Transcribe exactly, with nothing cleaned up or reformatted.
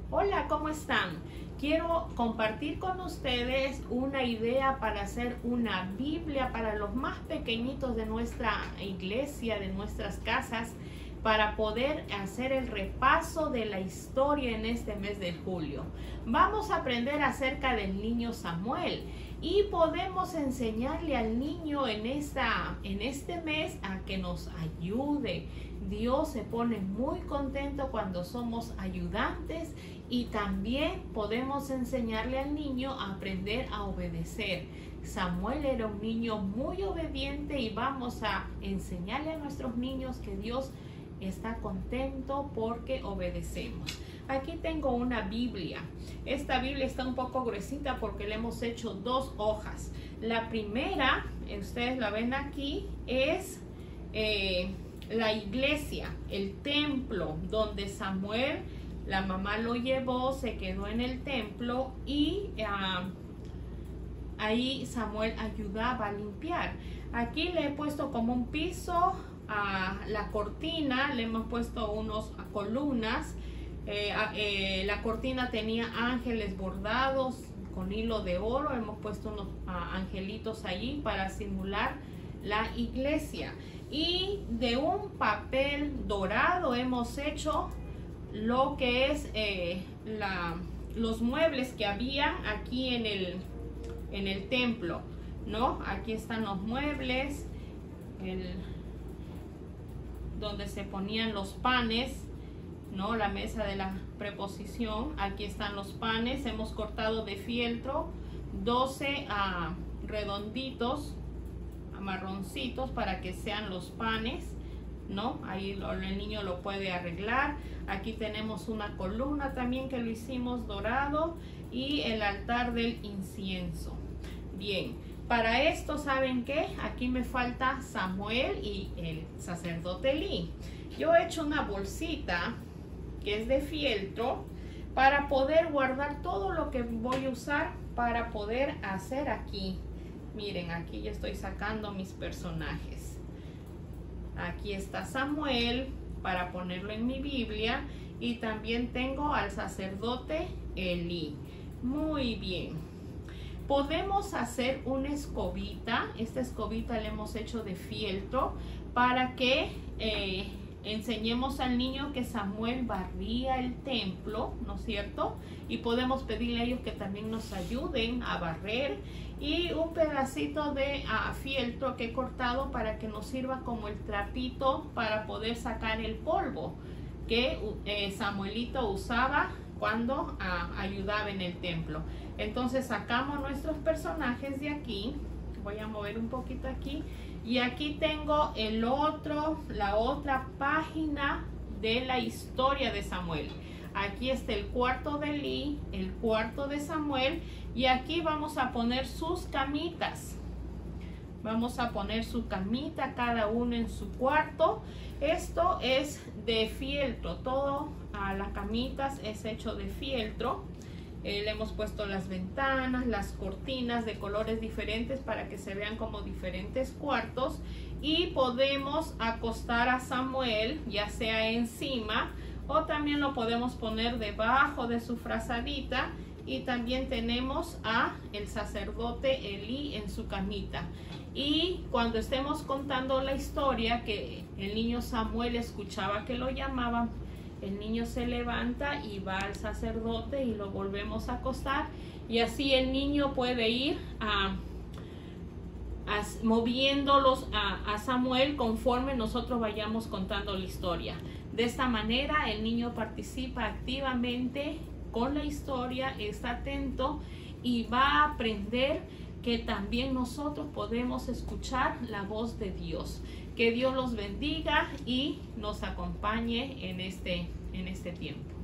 Hola, ¿cómo están? Quiero compartir con ustedes una idea para hacer una Biblia para los más pequeñitos de nuestra iglesia, de nuestras casas, para poder hacer el repaso de la historia en este mes de julio. Vamos a aprender acerca del niño Samuel y podemos enseñarle al niño en, esta, en este mes a que nos ayude. Dios se pone muy contento cuando somos ayudantes y también podemos enseñarle al niño a aprender a obedecer. Samuel era un niño muy obediente y vamos a enseñarle a nuestros niños que Dios está contento porque obedecemos. Aquí tengo una Biblia. Esta Biblia está un poco gruesita porque le hemos hecho dos hojas. La primera, ustedes la ven aquí, es eh, la iglesia, el templo donde Samuel, la mamá lo llevó, se quedó en el templo y uh, ahí Samuel ayudaba a limpiar. Aquí le he puesto como un piso a la cortina, le hemos puesto unos columnas. Eh, eh, la cortina tenía ángeles bordados con hilo de oro. Hemos puesto unos uh, angelitos allí para simular la iglesia. Y de un papel dorado hemos hecho lo que es eh, la, los muebles que había aquí en el, en el templo, ¿no? Aquí están los muebles, el, donde se ponían los panes, ¿no? La mesa de la preposición. Aquí están los panes. Hemos cortado de fieltro doce uh, redonditos, marroncitos, para que sean los panes, ¿no? Ahí lo, el niño lo puede arreglar. Aquí tenemos una columna también que lo hicimos dorado y el altar del incienso. Bien, para esto, ¿saben qué? Aquí me falta Samuel y el sacerdote Elí. Yo he hecho una bolsita que es de fieltro para poder guardar todo lo que voy a usar para poder hacer aquí. Miren, aquí ya estoy sacando mis personajes. Aquí está Samuel para ponerlo en mi Biblia y también tengo al sacerdote Elí. Muy bien. Podemos hacer una escobita. Esta escobita la hemos hecho de fieltro para que eh, enseñemos al niño que Samuel barría el templo, ¿no es cierto? Y podemos pedirle a ellos que también nos ayuden a barrer. Y un pedacito de uh, fieltro que he cortado para que nos sirva como el trapito para poder sacar el polvo que eh, Samuelito usaba cuando uh, ayudaba en el templo. Entonces sacamos nuestros personajes de aquí. Voy a mover un poquito aquí. Y aquí tengo el otro, la otra página de la historia de Samuel. Aquí está el cuarto de Elí, el cuarto de Samuel. Y aquí vamos a poner sus camitas. Vamos a poner su camita cada uno en su cuarto. Esto es de fieltro. Todo a las camitas es hecho de fieltro. Eh, le hemos puesto las ventanas, las cortinas de colores diferentes para que se vean como diferentes cuartos. Y podemos acostar a Samuel, ya sea encima, o también lo podemos poner debajo de su frazadita. Y también tenemos a el sacerdote Elí en su camita. Y cuando estemos contando la historia que el niño Samuel escuchaba que lo llamaban, el niño se levanta y va al sacerdote y lo volvemos a acostar. Y así el niño puede ir a, a, moviéndolos a, a Samuel conforme nosotros vayamos contando la historia. De esta manera el niño participa activamente con la historia, está atento y va a aprender que también nosotros podemos escuchar la voz de Dios. Que Dios los bendiga y nos acompañe en este, en este tiempo.